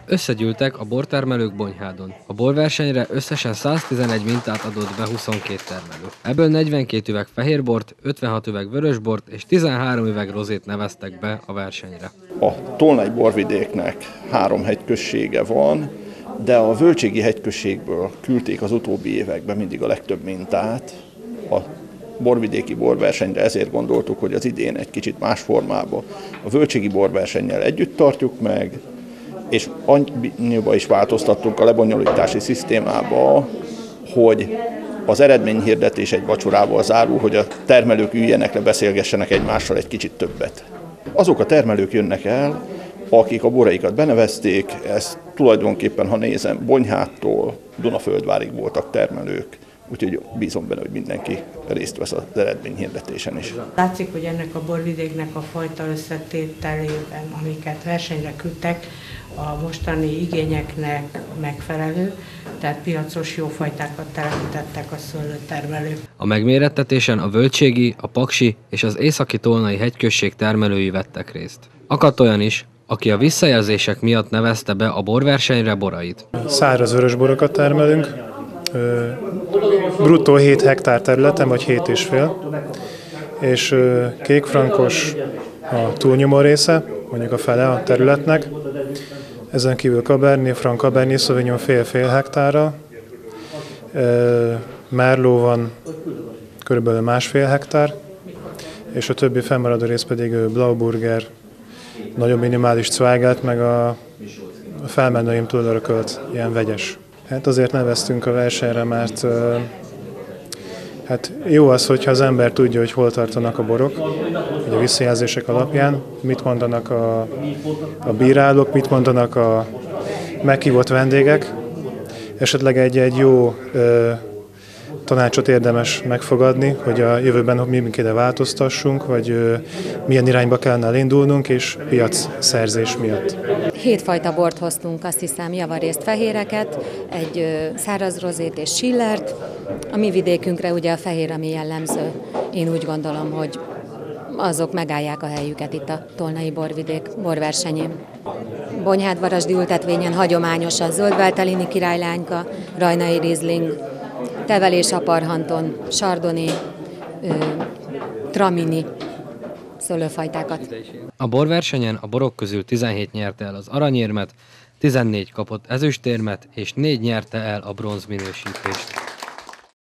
Összegyűltek a bortermelők Bonyhádon. A borversenyre összesen 111 mintát adott be 22 termelő. Ebből 42 üveg fehérbort, 56 üveg vörösbort és 13 üveg rozét neveztek be a versenyre. A Tolnai borvidéknek 3 hegyközsége van, de a Völgységi hegyközségből küldték az utóbbi években mindig a legtöbb mintát a borvidéki borversenyre, ezért gondoltuk, hogy az idén egy kicsit más formában a Völgységi borversennyel együtt tartjuk meg, és annyiba is változtattunk a lebonyolítási szisztémába, hogy az eredményhirdetés egy vacsorával zárul, hogy a termelők üljenek le, beszélgessenek egymással egy kicsit többet. Azok a termelők jönnek el, akik a boraikat benevezték, ez tulajdonképpen, ha nézem, Bonyhádtól Dunaföldvárig voltak termelők, úgyhogy bízom benne, hogy mindenki részt vesz az eredményhirdetésen is. Látszik, hogy ennek a borvidéknek a fajta összetételében, amiket versenyre küldtek, a mostani igényeknek megfelelő, tehát piacos jó fajtákat telepítettek a szőlőtermelők. A megmérettetésen a Völgységi, a Paksi és az Északi Tolnai hegyközség termelői vettek részt. Akadt olyan is, aki a visszajelzések miatt nevezte be a borversenyre borait. Száraz vörösborokat termelünk, bruttó 7 hektár területen, vagy 7,5, és kékfrankos a túlnyomó része, mondjuk a fele a területnek. Ezen kívül Cabernet Franc, Cabernet Sauvignon fél-fél hektárra, Merlot van körülbelül 1,5 hektár, és a többi fennmaradó rész pedig Blauburger, nagyon minimális Zweigelt, meg a felmenőim túl örökölt, ilyen vegyes. Hát azért neveztünk a versenyre, mert hát jó az, hogyha az ember tudja, hogy hol tartanak a borok, hogy a visszajelzések alapján, mit mondanak a bírálók, mit mondanak a meghívott vendégek. Esetleg egy jó tanácsot érdemes megfogadni, hogy a jövőben mindenkire változtassunk, vagy milyen irányba kellene elindulnunk, és piacszerzés miatt. 7 fajta bort hoztunk, azt hiszem, javarészt fehéreket, egy száraz rozét és schillert. A mi vidékünkre ugye a fehér, ami jellemző. Én úgy gondolom, hogy azok megállják a helyüket itt a Tolnai borvidék borversenyén. Bonyhád-varasdi ültetvényen hagyományos a zöldveltelini királylányka, rajnai riesling, tevelés aparhanton, chardonnay, tramini szőlőfajtákat. A borversenyen a borok közül 17 nyerte el az aranyérmet, 14 kapott ezüstérmet és 4 nyerte el a bronz minősítést.